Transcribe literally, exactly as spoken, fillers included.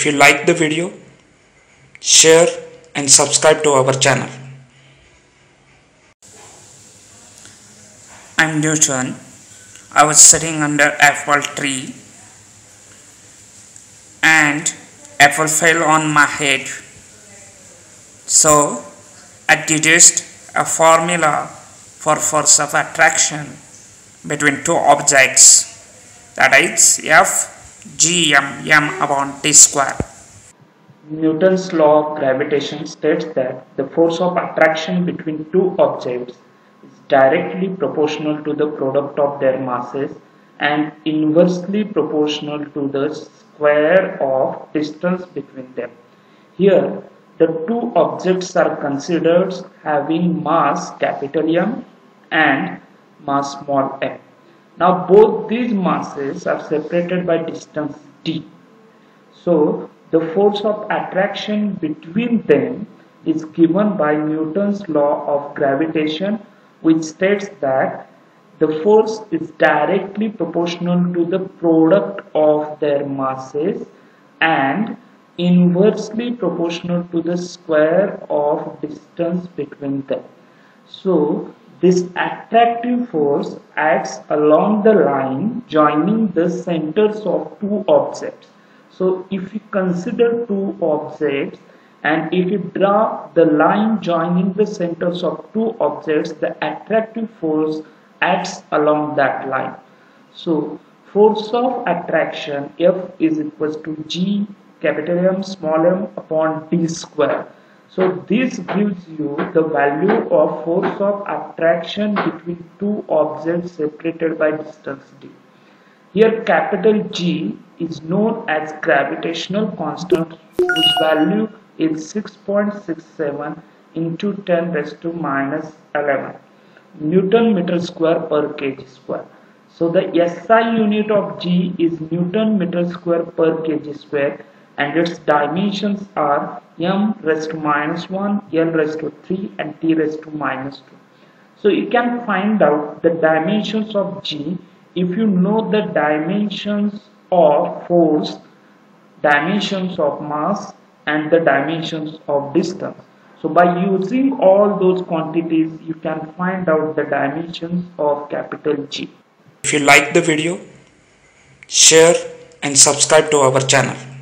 If you like the video, share and subscribe to our channel. I'm Newton. I was sitting under apple tree and apple fell on my head. So I deduced a formula for force of attraction between two objects, that is F G M M upon T square. Newton's law of gravitation states that the force of attraction between two objects is directly proportional to the product of their masses and inversely proportional to the square of distance between them. Here, the two objects are considered having mass capital M and mass small m. Now both these masses are separated by distance d. So the force of attraction between them is given by Newton's law of gravitation, which states that the force is directly proportional to the product of their masses and inversely proportional to the square of distance between them. So this attractive force acts along the line joining the centers of two objects. So if you consider two objects and if you draw the line joining the centers of two objects, the attractive force acts along that line. So force of attraction F is equals to G capital M small m upon D square. So this gives you the value of force of attraction between two objects separated by distance d. Here capital G is known as gravitational constant, whose value is six point six seven into ten raised to minus eleven Newton meter square per kg square. So the S I unit of G is Newton meter square per kg square, and its dimensions are m raised to minus one, l raised to three and t raised to minus two. So you can find out the dimensions of G if you know the dimensions of force, dimensions of mass and the dimensions of distance. So by using all those quantities you can find out the dimensions of capital G. If you like the video, share and subscribe to our channel.